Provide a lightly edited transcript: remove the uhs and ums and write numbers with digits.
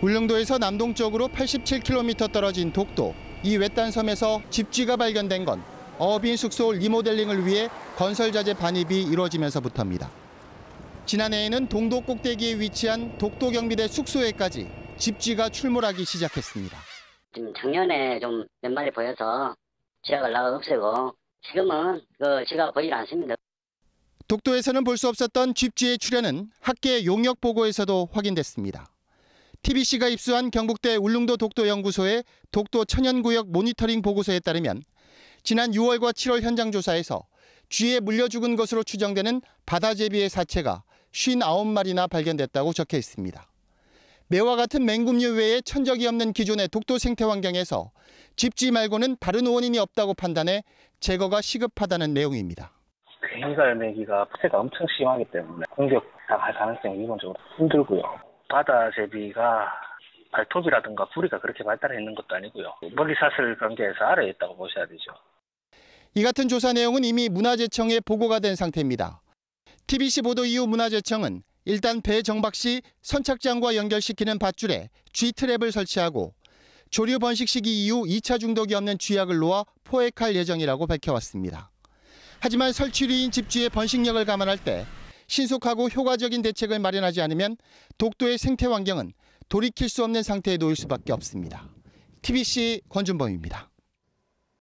울릉도에서 남동쪽으로 87km 떨어진 독도. 이 외딴 섬에서 집쥐가 발견된 건 어민 숙소 리모델링을 위해 건설자재 반입이 이루어지면서부터입니다. 지난해에는 동도 꼭대기에 위치한 독도경비대 숙소에까지 집쥐가 출몰하기 시작했습니다. 지금 작년에 좀 몇 마리 보여서 쥐약을 나가 없애고 지금은 그 쥐가 보이지 않습니다. 독도에서는 볼 수 없었던 집쥐의 출현은 학계 용역 보고에서도 확인됐습니다. TBC가 입수한 경북대 울릉도 독도연구소의 독도 천연구역 모니터링 보고서에 따르면 지난 6월과 7월 현장 조사에서 쥐에 물려 죽은 것으로 추정되는 바다제비의 사체가 59마리나 발견됐다고 적혀 있습니다. 매와 같은 맹금류 외에 천적이 없는 기존의 독도 생태 환경에서 집쥐 말고는 다른 원인이 없다고 판단해 제거가 시급하다는 내용입니다. 갱갈매기가 폐가 엄청 심하기 때문에 공격당할 가능성이 기본적으로 힘들고요. 바다제비가 발톱이라든가 부리가 그렇게 발달해 있는 것도 아니고요. 먹이사슬 관계에서 아래에 있다고 보셔야 되죠. 이 같은 조사 내용은 이미 문화재청에 보고가 된 상태입니다. TBC 보도 이후 문화재청은 일단 배 정박 시 선착장과 연결시키는 밧줄에 쥐 트랩을 설치하고 조류 번식 시기 이후 2차 중독이 없는 쥐약을 놓아 포획할 예정이라고 밝혀왔습니다. 하지만 설치류인 집쥐의 번식력을 감안할 때 신속하고 효과적인 대책을 마련하지 않으면 독도의 생태 환경은 돌이킬 수 없는 상태에 놓일 수밖에 없습니다. TBC 권준범입니다.